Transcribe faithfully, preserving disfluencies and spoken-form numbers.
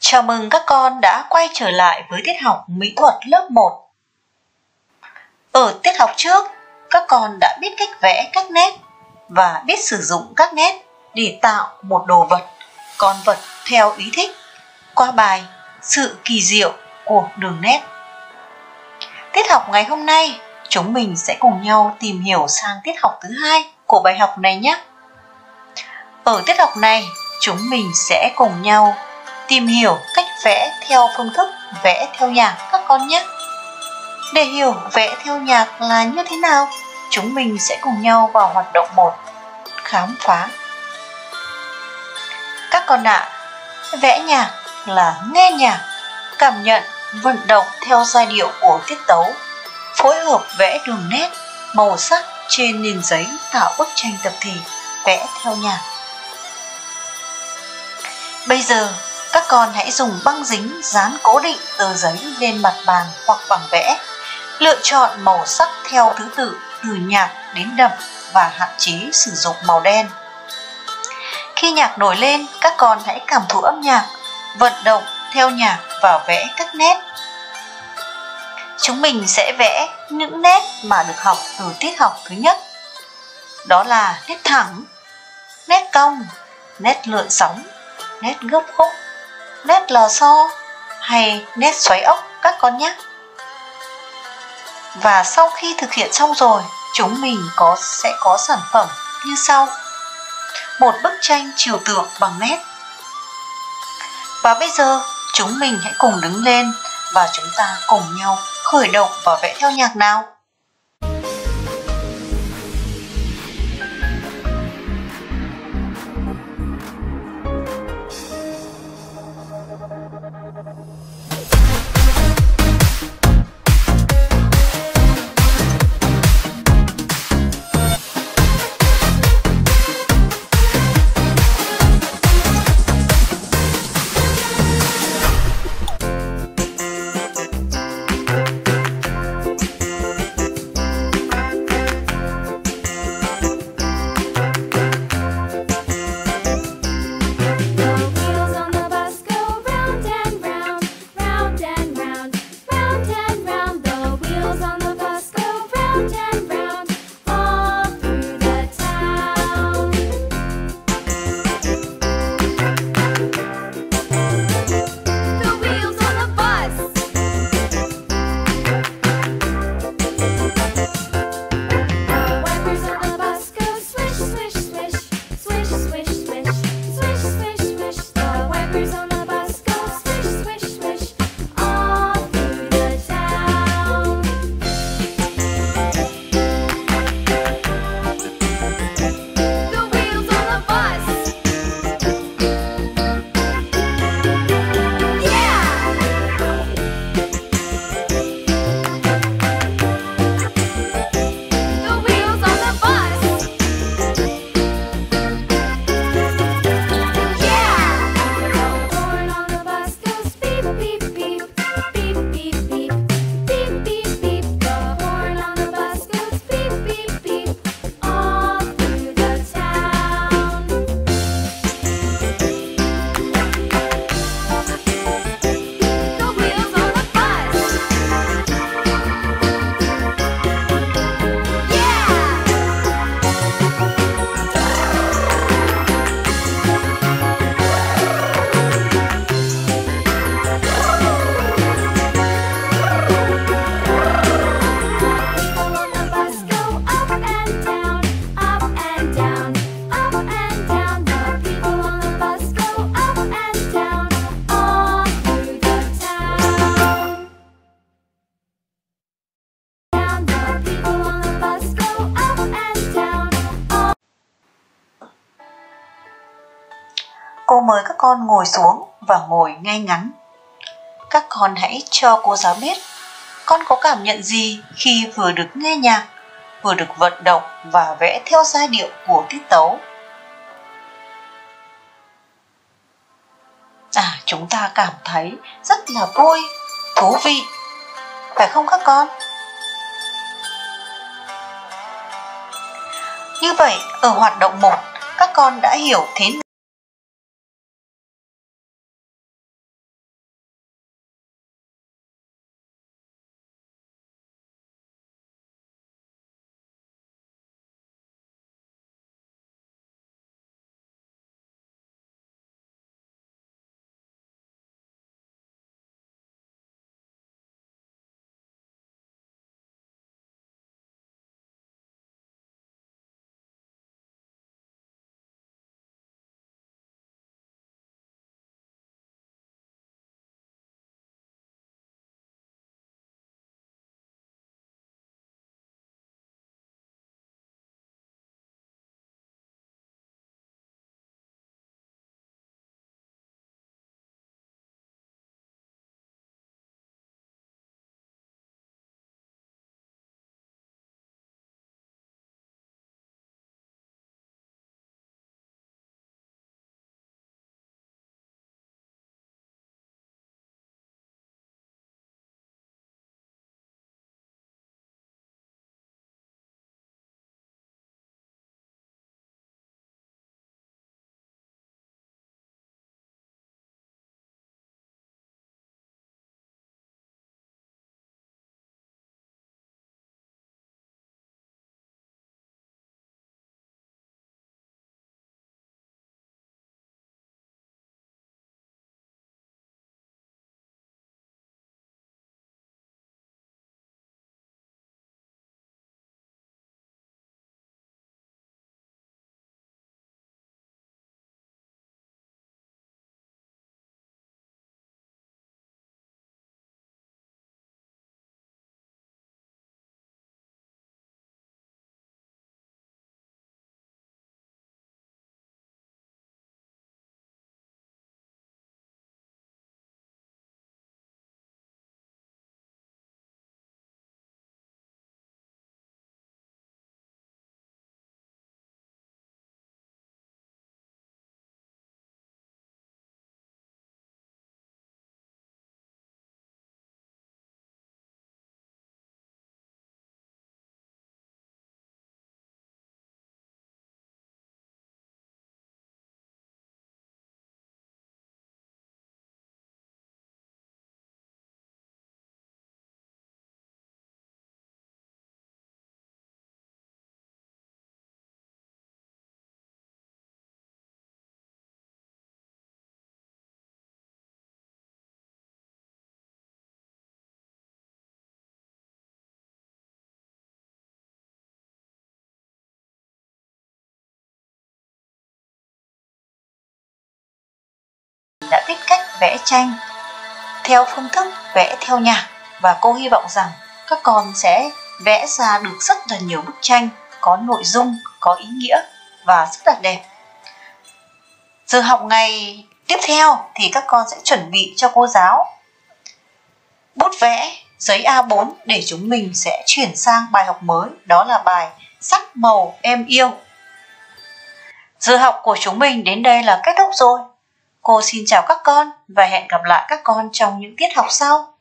Chào mừng các con đã quay trở lại với tiết học mỹ thuật lớp một. Ở tiết học trước, các con đã biết cách vẽ các nét và biết sử dụng các nét để tạo một đồ vật, con vật theo ý thích qua bài Sự kỳ diệu của đường nét. Tiết học ngày hôm nay, chúng mình sẽ cùng nhau tìm hiểu sang tiết học thứ hai của bài học này nhé. Ở tiết học này, chúng mình sẽ cùng nhau tìm hiểu cách vẽ theo phương thức vẽ theo nhạc các con nhé. Để hiểu vẽ theo nhạc là như thế nào, chúng mình sẽ cùng nhau vào hoạt động một, khám phá. Các con ạ, à, vẽ nhạc là nghe nhạc, cảm nhận, vận động theo giai điệu của tiết tấu, phối hợp vẽ đường nét, màu sắc trên nền giấy tạo bức tranh tập thể vẽ theo nhạc. Bây giờ, các con hãy dùng băng dính dán cố định tờ giấy lên mặt bàn hoặc bảng vẽ. Lựa chọn màu sắc theo thứ tự từ nhạt đến đậm và hạn chế sử dụng màu đen. Khi nhạc nổi lên, các con hãy cảm thụ âm nhạc, vận động theo nhạc và vẽ các nét. Chúng mình sẽ vẽ những nét mà được học từ tiết học thứ nhất. Đó là nét thẳng, nét cong, nét lượn sóng, nét gấp khúc, nét lò xo hay nét xoáy ốc các con nhé. Và sau khi thực hiện xong rồi, chúng mình có sẽ có sản phẩm như sau. Một bức tranh trừu tượng bằng nét. Và bây giờ, chúng mình hãy cùng đứng lên và chúng ta cùng nhau khởi động và vẽ theo nhạc nào. Cô mời các con ngồi xuống và ngồi ngay ngắn. Các con hãy cho cô giáo biết con có cảm nhận gì khi vừa được nghe nhạc, vừa được vận động và vẽ theo giai điệu của tiết tấu. À, chúng ta cảm thấy rất là vui, thú vị, phải không các con? Như vậy, ở hoạt động một, các con đã hiểu thế nào đã biết cách vẽ tranh theo phương thức vẽ theo nhạc, và cô hy vọng rằng các con sẽ vẽ ra được rất là nhiều bức tranh có nội dung, có ý nghĩa và rất là đẹp. Giờ học ngày tiếp theo thì các con sẽ chuẩn bị cho cô giáo bút vẽ, giấy A bốn để chúng mình sẽ chuyển sang bài học mới, đó là bài Sắc màu em yêu. Giờ học của chúng mình đến đây là kết thúc rồi. Cô xin chào các con và hẹn gặp lại các con trong những tiết học sau.